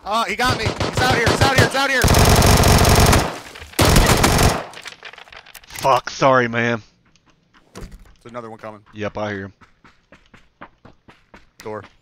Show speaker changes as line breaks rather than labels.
Oh, he got me. He's out here. He's out here. He's out here.
Fuck, sorry, man.
There's another one coming.
Yep, I hear him.
Door.